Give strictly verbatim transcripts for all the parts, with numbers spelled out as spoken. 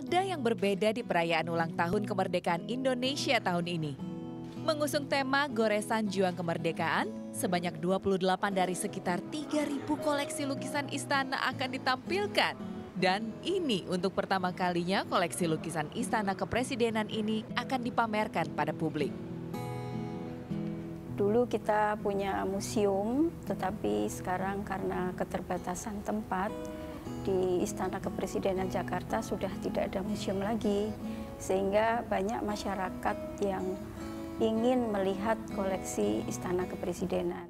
Ada yang berbeda di perayaan ulang tahun kemerdekaan Indonesia tahun ini. Mengusung tema Goresan Juang Kemerdekaan, sebanyak dua puluh delapan dari sekitar tiga ribu koleksi lukisan istana akan ditampilkan. Dan ini untuk pertama kalinya koleksi lukisan Istana Kepresidenan ini akan dipamerkan pada publik. Dulu kita punya museum, tetapi sekarang karena keterbatasan tempat, di Istana Kepresidenan Jakarta sudah tidak ada museum lagi, sehingga banyak masyarakat yang ingin melihat koleksi Istana Kepresidenan.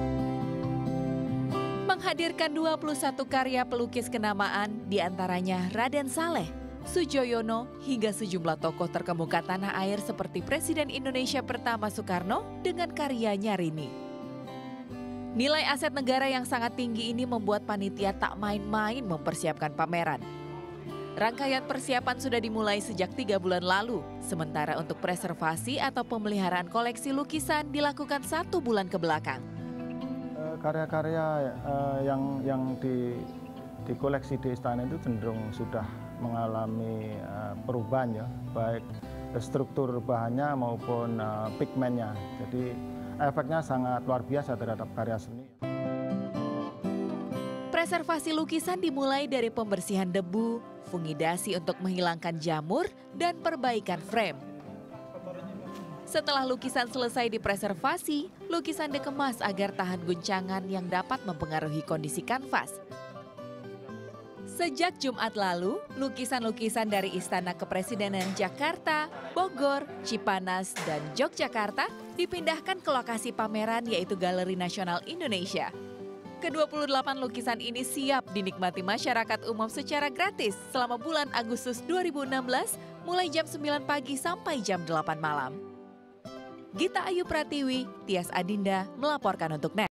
Menghadirkan dua puluh satu karya pelukis kenamaan, diantaranya Raden Saleh, Sujoyono, hingga sejumlah tokoh terkemuka tanah air seperti Presiden Indonesia pertama Soekarno dengan karyanya Rini. Nilai aset negara yang sangat tinggi ini membuat panitia tak main-main mempersiapkan pameran. Rangkaian persiapan sudah dimulai sejak tiga bulan lalu, sementara untuk preservasi atau pemeliharaan koleksi lukisan dilakukan satu bulan ke belakang. Karya-karya uh, yang yang di, di koleksi di istana itu cenderung sudah mengalami uh, perubahan ya, baik struktur bahannya maupun uh, pigmennya. Jadi efeknya sangat luar biasa terhadap karya seni. Preservasi lukisan dimulai dari pembersihan debu, fungidasi untuk menghilangkan jamur, dan perbaikan frame. Setelah lukisan selesai dipreservasi, lukisan dikemas agar tahan guncangan yang dapat mempengaruhi kondisi kanvas. Sejak Jumat lalu, lukisan-lukisan dari Istana Kepresidenan Jakarta, Bogor, Cipanas, dan Yogyakarta dipindahkan ke lokasi pameran yaitu Galeri Nasional Indonesia. ke dua puluh delapan lukisan ini siap dinikmati masyarakat umum secara gratis selama bulan Agustus dua ribu enam belas mulai jam sembilan pagi sampai jam delapan malam. Gita Ayu Pratiwi, Tias Adinda melaporkan untuk N E T.